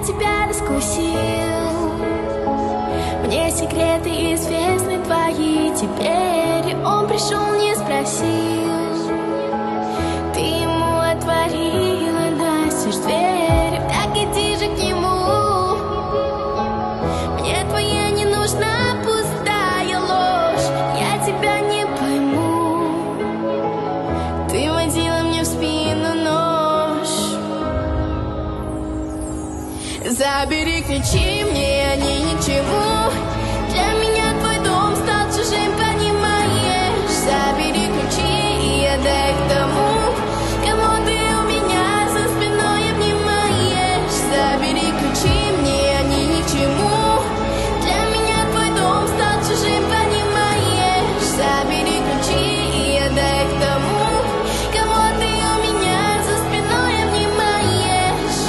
тебя раскусил. Мне секреты известны твои теперь. Он пришел, не спросил. Ты ему отворила настежь дверь. Так иди же к нему. Мне твоя не нужна пустая ложь. Я тебя не пойму. Ты водила мне в спину нож. Забери ключи, мне они ни к чему. Для меня твой дом стал чужим, понимаешь? Забери ключи и отдай их тому, кому ты у меня за спиной обнимаешь. Забери ключи, мне они ни к чему. Для меня твой дом стал чужим, понимаешь? Забери ключи и отдай их тому, кого ты у меня за спиной обнимаешь.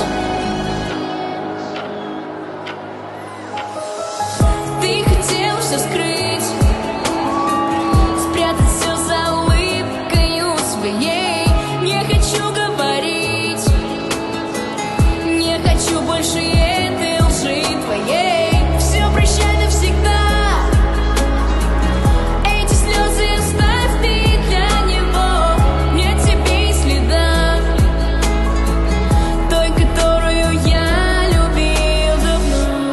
Ты хотел все скрыть, спрятать все за улыбкою своей. Не хочу говорить, не хочу больше этой лжи твоей. Все прощай навсегда, эти слезы оставь ты для него. Нет тебе и следа той, которую я любил давно.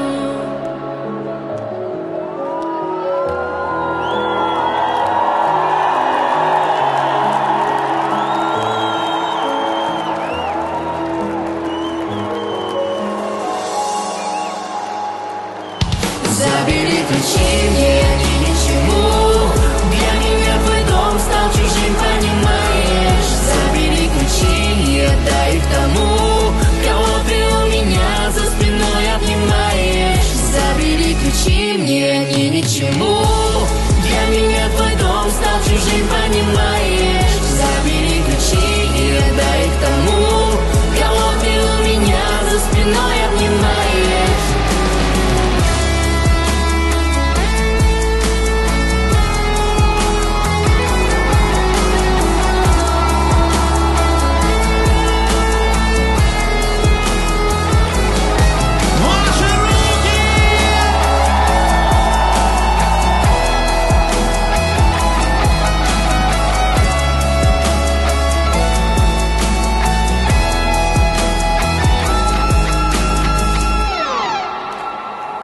Забери ключи, мне они ни к чему. Для меня твой дом стал чужим, понимаешь? Забери ключи и отдай их тому, кого ты у меня за спиной обнимаешь. Забери ключи, мне они ни к чему. Для меня твой дом стал чужим, понимаешь?